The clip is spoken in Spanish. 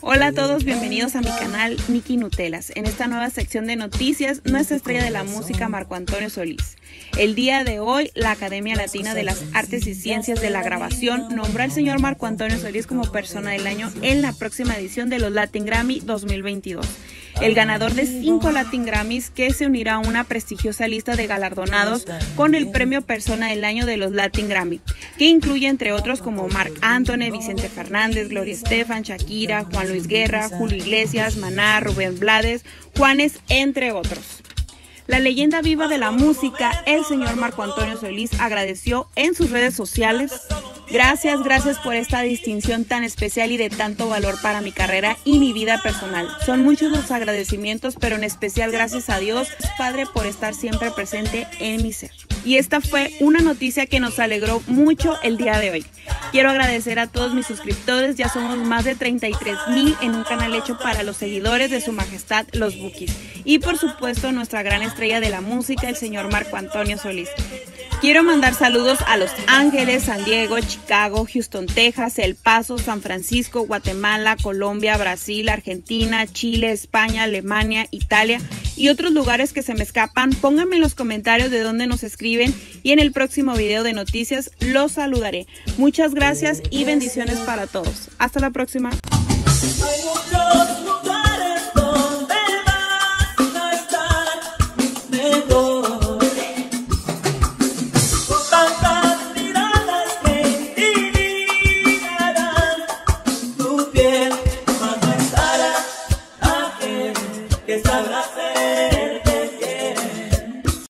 Hola a todos, bienvenidos a mi canal Miki Nutelas. En esta nueva sección de noticias, nuestra estrella de la música Marco Antonio Solís. El día de hoy, la Academia Latina de las Artes y Ciencias de la Grabación nombró al señor Marco Antonio Solís como persona del año en la próxima edición de los Latin Grammy 2022. El ganador de 5 Latin Grammys, que se unirá a una prestigiosa lista de galardonados con el premio Persona del Año de los Latin Grammy, que incluye entre otros como Marc Anthony, Vicente Fernández, Gloria Estefan, Shakira, Juan Luis Guerra, Julio Iglesias, Maná, Rubén Blades, Juanes, entre otros. La leyenda viva de la música, el señor Marco Antonio Solís, agradeció en sus redes sociales: Gracias por esta distinción tan especial y de tanto valor para mi carrera y mi vida personal. Son muchos los agradecimientos, pero en especial gracias a Dios, Padre, por estar siempre presente en mi ser. Y esta fue una noticia que nos alegró mucho el día de hoy. Quiero agradecer a todos mis suscriptores, ya somos más de 33,000 en un canal hecho para los seguidores de Su Majestad los Bukis. Y por supuesto nuestra gran estrella de la música, el señor Marco Antonio Solís. Quiero mandar saludos a Los Ángeles, San Diego, Chicago, Houston, Texas, El Paso, San Francisco, Guatemala, Colombia, Brasil, Argentina, Chile, España, Alemania, Italia y otros lugares que se me escapan. Pónganme en los comentarios de dónde nos escriben y en el próximo video de noticias los saludaré. Muchas gracias y bendiciones para todos. Hasta la próxima.